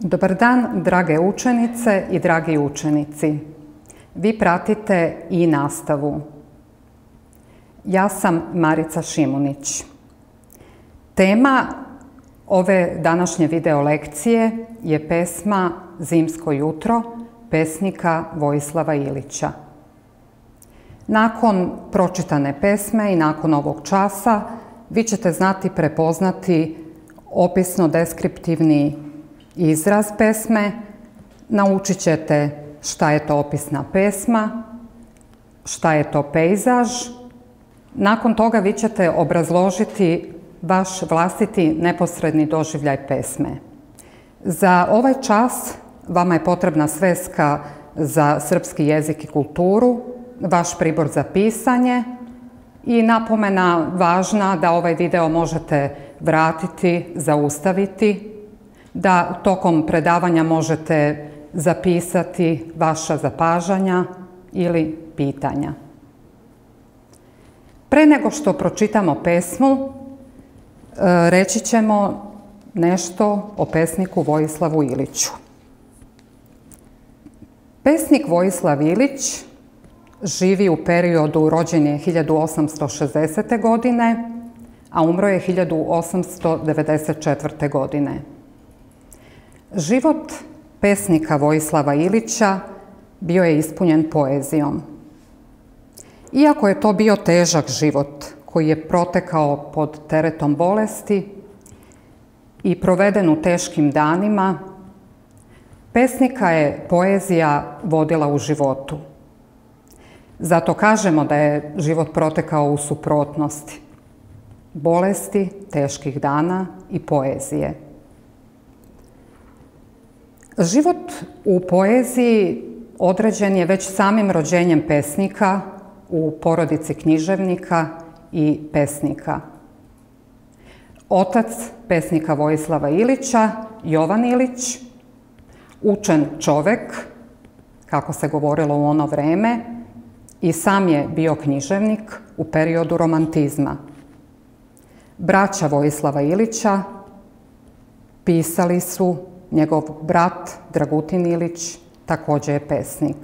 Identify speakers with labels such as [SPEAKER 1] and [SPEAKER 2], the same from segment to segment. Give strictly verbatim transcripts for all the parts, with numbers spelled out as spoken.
[SPEAKER 1] Dobar dan, drage učenice i dragi učenici. Vi pratite i nastavu. Ja sam Marica Šimunić. Tema ove današnje video lekcije je pesma Zimsko jutro pesnika Vojislava Ilića. Nakon pročitane pesme i nakon ovog časa vi ćete znati prepoznati opisno-deskriptivni izraz pesme, naučit ćete šta je to opisna pesma, šta je to pejzaž. Nakon toga vi ćete obrazložiti vaš vlastiti neposredni doživljaj pesme. Za ovaj čas vama je potrebna sveska za srpski jezik i kulturu, vaš pribor za pisanje i napomena važna da ovaj video možete vratiti, zaustaviti, da tokom predavanja možete zapisati vaša zapažanja ili pitanja. Pre nego što pročitamo pesmu, reći ćemo nešto o pesniku Vojislavu Iliću. Pesnik Vojislav Ilić živi u periodu, rođen je hiljadu osamsto šezdesete. godine, a umro je hiljadu osamsto devedeset četvrte. godine. Život pesnika Vojislava Ilića bio je ispunjen poezijom. Iako je to bio težak život koji je protekao pod teretom bolesti i proveden u teškim danima, pesnika je poezija vodila u životu. Zato kažemo da je život protekao u suprotnosti bolesti, teških dana i poezije. Život u poeziji određen je već samim rođenjem pesnika u porodici književnika i pesnika. Otac pesnika Vojislava Ilića, Jovan Ilić, učen čovek, kako se govorilo u ono vreme, i sam je bio književnik u periodu romantizma. Braća Vojislava Ilića pisali su, njegov brat Dragutin Ilić također je pesnik.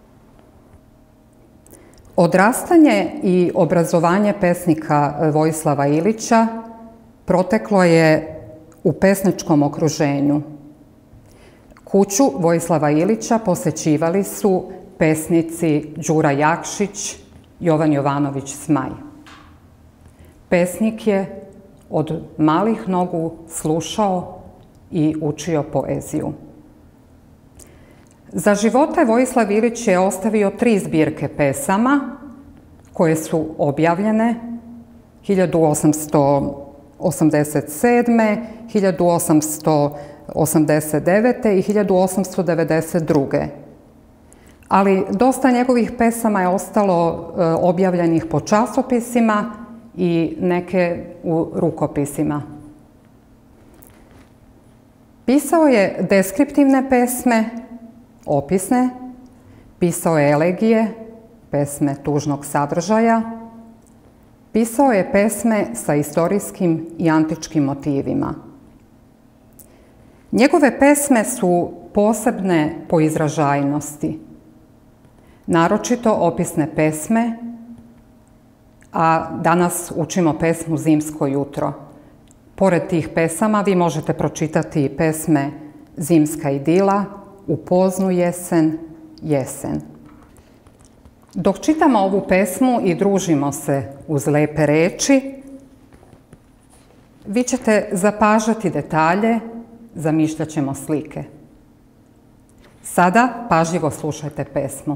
[SPEAKER 1] Odrastanje i obrazovanje pesnika Vojislava Ilića proteklo je u pesničkom okruženju. Kuću Vojislava Ilića posećivali su pesnici Đura Jakšić, Jovan Jovanović Zmaj. Pesnik je od malih nogu slušao i učio poeziju. Za života Vojislav Ilić je ostavio tri zbirke pesama koje su objavljene hiljadu osamsto osamdeset sedme. hiljadu osamsto osamdeset devete. i hiljadu osamsto devedeset druge. Ali dosta njegovih pesama je ostalo objavljenih po časopisima i neke u rukopisima. Pisao je deskriptivne pesme, opisne, pisao je elegije, pesme tužnog sadržaja, pisao je pesme sa istorijskim i antičkim motivima. Njegove pesme su posebne po izražajnosti, naročito opisne pesme, a danas učimo pesmu Zimsko jutro. Pored tih pesama vi možete pročitati i pesme Zimska idila, U poznu jesen, jesen. Dok čitamo ovu pesmu i družimo se uz lepe reči, vi ćete zapažati detalje, zamišljat ćemo slike. Sada pažljivo slušajte pesmu.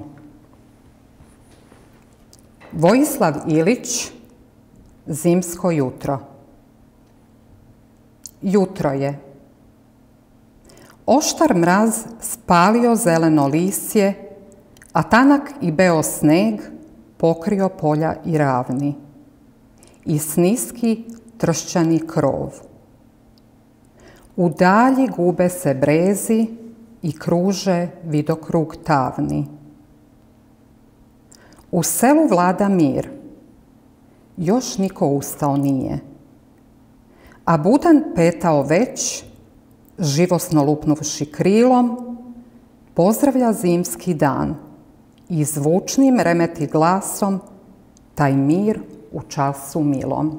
[SPEAKER 1] Vojislav Ilić, Zimsko jutro. Jutro je. Oštar mraz spalio zeleno lisje, a tanak i beo sneg pokrio polja i ravni i sniski tršćani krov. U dalji gube se brezi i kruže vidokrug tavni. U selu vlada mir, još niko ustao nije, a budan petao već živosno lupnuvši krilom, pozdravlja zimski dan i zvučnim remeti glasom taj mir u času milom.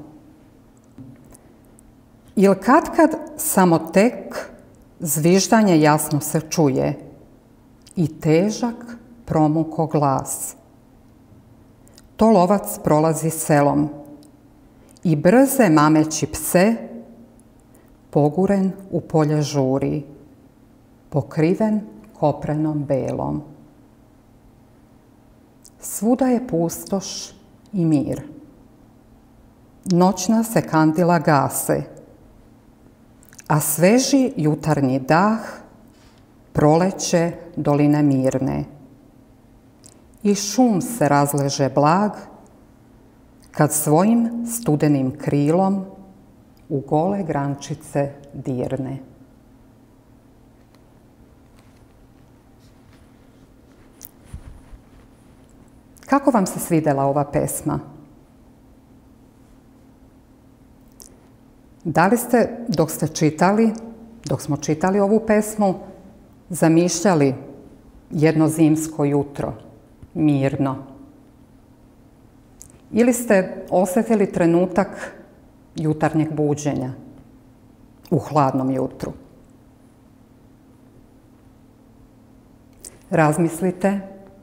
[SPEAKER 1] Il katkad samo tek zviždanje jasno se čuje i težak promuko glas. To lovac prolazi selom i brze mameći pse poguren u polje žuri, pokriven koprenom belom. Svuda je pustoš i mir. Noćna se kandila gase, a sveži jutarnji dah proleće doline mirne. I šum se razleže blag, kad svojim studenim krilom u gole grančice dirne. Kako vam se svidjela ova pesma? Da li ste, dok ste čitali, dok smo čitali ovu pesmu, zamišljali jedno zimsko jutro, mirno? Ili ste osjetili trenutak jutarnjeg buđenja u hladnom jutru? Razmislite.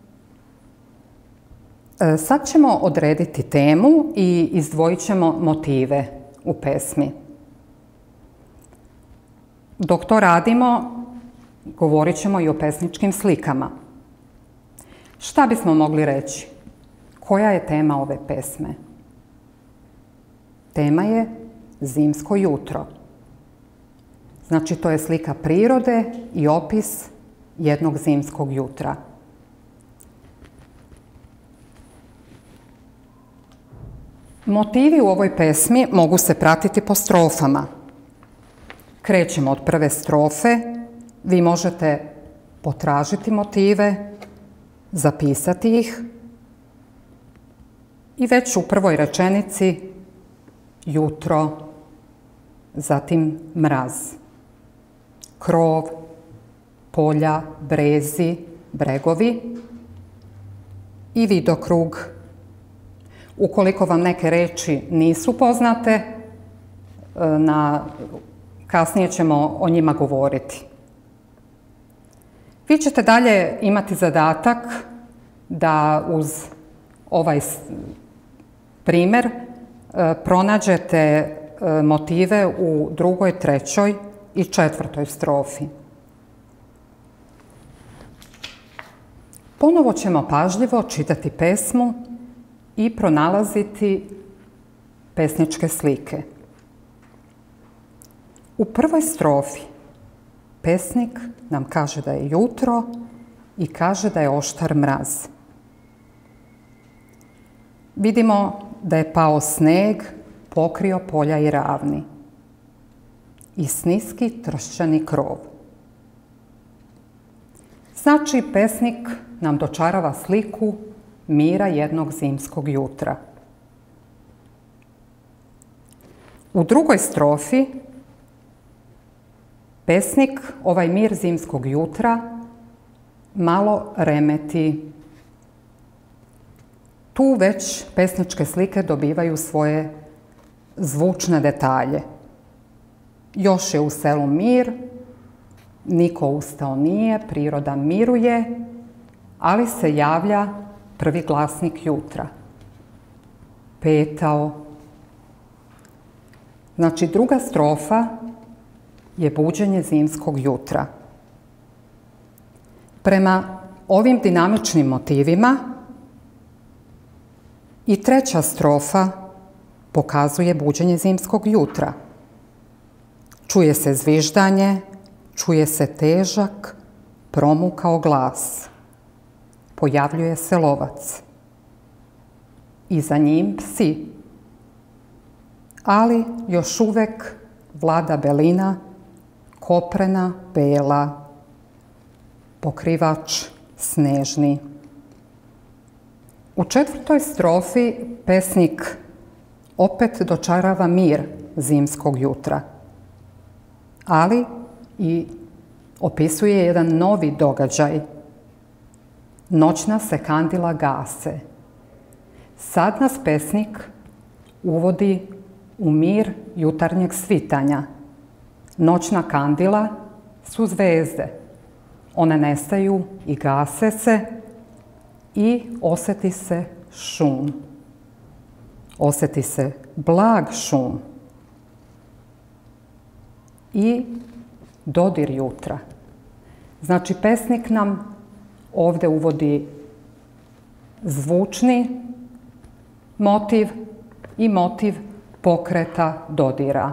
[SPEAKER 1] Sad ćemo odrediti temu i izdvojit ćemo motive u pesmi. Dok to radimo, govorit ćemo i o pesničkim slikama. Šta bismo mogli reći? Koja je tema ove pesme? Tema je zimsko jutro. Znači, to je slika prirode i opis jednog zimskog jutra. Motivi u ovoj pesmi mogu se pratiti po strofama. Krećemo od prve strofe. Vi možete potražiti motive, zapisati ih i već u prvoj rečenici jutro, zatim mraz, krov, polja, brezi, bregovi i vidokrug. Ukoliko vam neke reči nisu poznate, na, kasnije ćemo o njima govoriti. Vi ćete dalje imati zadatak da uz ovaj primjer pronađete motive u drugoj, trećoj i četvrtoj strofi. Ponovo ćemo pažljivo čitati pesmu i pronalaziti pesničke slike. U prvoj strofi pesnik nam kaže da je jutro i kaže da je oštar mraz. Vidimo da je pao sneg, pokrio polja i ravni i s niski tršćani krov. Znači, pesnik nam dočarava sliku mira jednog zimskog jutra. U drugoj strofi pesnik ovaj mir zimskog jutra malo remeti. Tu već pesničke slike dobivaju svoje zvučne detalje. Još je u selu mir, niko ustao nije, priroda miruje, ali se javlja prvi glasnik jutra. Petao. Znači, druga strofa je buđenje zimskog jutra. Prema ovim dinamičnim motivima i treća strofa pokazuje buđenje zimskog jutra. Čuje se zviždanje, čuje se težak, promukao glas. Pojavljuje se lovac. I za njim psi. Ali još uvek vlada belina, koprena, bela, pokrivač snežni. U četvrtoj strofi pesnik opet dočarava mir zimskog jutra. Ali i opisuje jedan novi događaj. Noćna se kandila gase. Sad nas pesnik uvodi u mir jutarnjeg svitanja. Noćna kandila su zvezde. One nestaju i gase se i osjeti se šum. Osjeti se blag šum i dodir jutra. Znači, pesnik nam ovdje uvodi zvučni motiv i motiv pokreta dodira.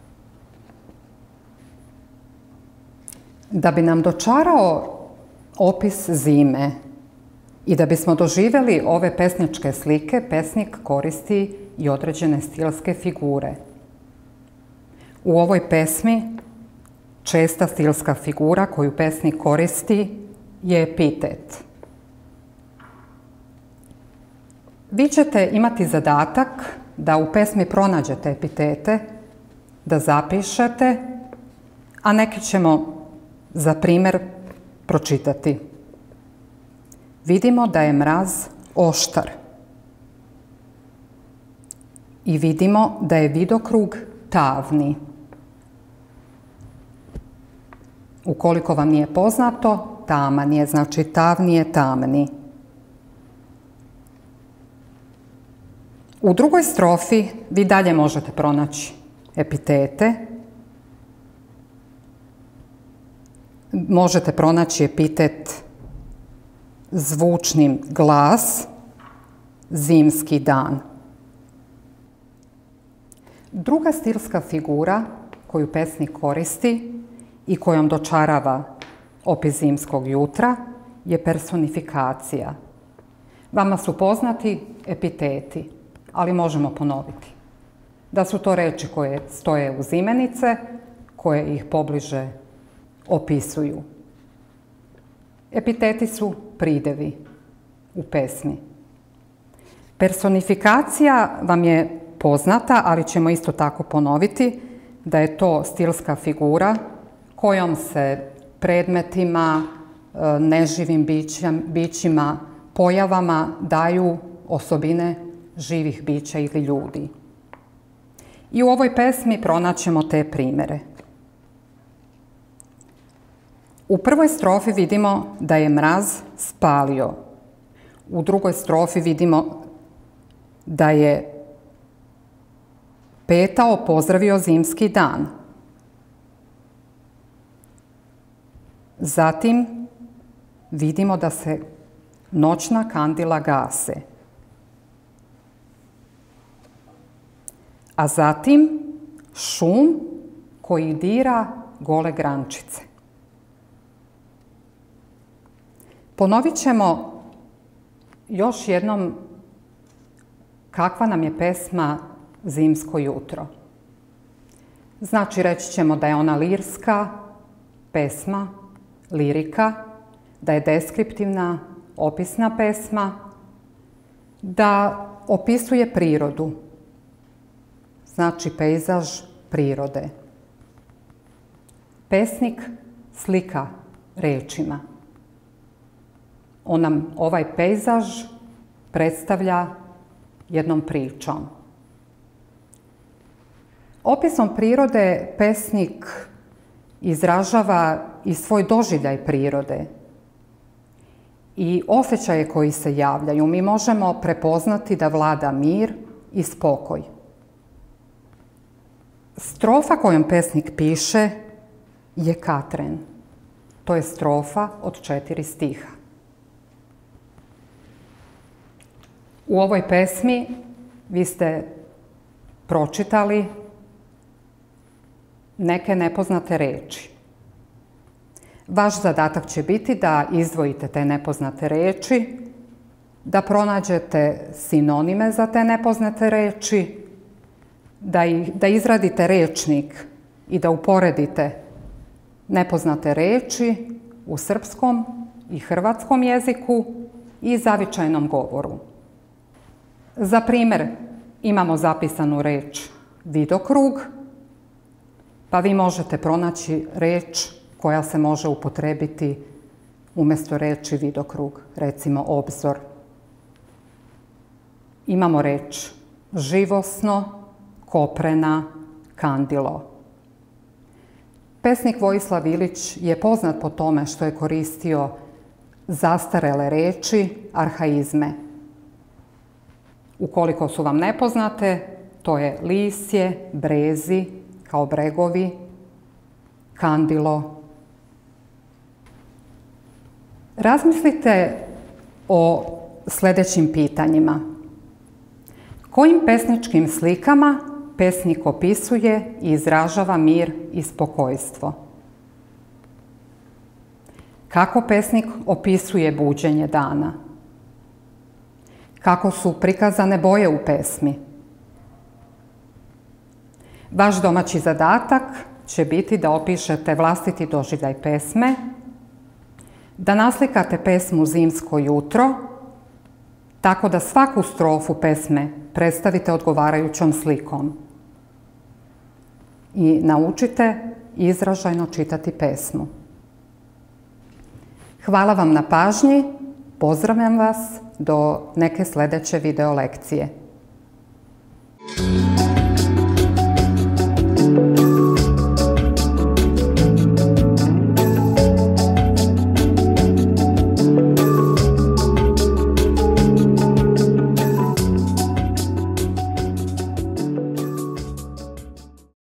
[SPEAKER 1] Da bi nam dočarao opis zime i da bismo doživjeli ove pesničke slike, pesnik koristi i određene stilske figure. U ovoj pesmi česta stilska figura koju pesnik koristi je epitet. Vi ćete imati zadatak da u pesmi pronađete epitete, da zapišete, a neki ćemo za primjer pročitati. Vidimo da je mraz oštar i vidimo da je vidokrug tavni. Ukoliko vam nije poznato, taman je, znači tavni je tamni. U drugoj strofi vi dalje možete pronaći epitete. Možete pronaći epitet zvučnim glas, zimski dan. Druga stilska figura koju pesnik koristi i kojom dočarava opis zimskog jutra je personifikacija. Vama su poznati epiteti, ali možemo ponoviti. Da su to reči koje stoje uz imenice, koje ih pobliže opisuju. Epiteti su pridevi u pesmi. Personifikacija vam je poznata, ali ćemo isto tako ponoviti da je to stilska figura kojom se predmetima, neživim bićima, pojavama daju osobine živih bića ili ljudi. I u ovoj pesmi pronaćemo te primjere. U prvoj strofi vidimo da je mraz spalio. U drugoj strofi vidimo da je petao pozdravio zimski dan. Zatim vidimo da se noćna kandila gase. A zatim šum koji dira gole grančice. Ponovit ćemo još jednom kakva nam je pesma Zimsko jutro. Znači, reći ćemo da je ona lirska pesma, lirika, da je deskriptivna, opisna pesma, da opisuje prirodu, znači pejzaž prirode. Pesnik slika rečima. On nam ovaj pejzaž predstavlja jednom pričom. Opisom prirode pesnik izražava i svoj doživljaj prirode i osjećaje koji se javljaju. Mi možemo prepoznati da vlada mir i spokoj. Strofa kojom pesnik piše je Katren. To je strofa od četiri stiha. U ovoj pesmi vi ste pročitali neke nepoznate reči. Vaš zadatak će biti da izdvojite te nepoznate reči, da pronađete sinonime za te nepoznate reči, da, i, da izradite rečnik i da uporedite nepoznate reči u srpskom i hrvatskom jeziku i zavičajnom govoru. Za primjer imamo zapisanu reč vidokrug pa vi možete pronaći reč koja se može upotrebiti umjesto reči vidokrug, recimo obzor. Imamo reč živosno, koprena, kandilo. Pesnik Vojislav Ilić je poznat po tome što je koristio zastarele reči, arhaizme. Ukoliko su vam nepoznate, to je lisje, brezi, kao bregovi, kandilo. Razmislite o sljedećim pitanjima. Kojim pesničkim slikama pesnik opisuje i izražava mir i spokojstvo? Kako pesnik opisuje buđenje dana? Kako su prikazane boje u pesmi? Vaš domaći zadatak će biti da opišete vlastiti doživljaj pesme, da naslikate pesmu Zimsko jutro, tako da svaku strofu pesme predstavite odgovarajućom slikom. I naučite izražajno čitati pesmu. Hvala vam na pažnji, pozdravljam vas do neke sljedeće video lekcije.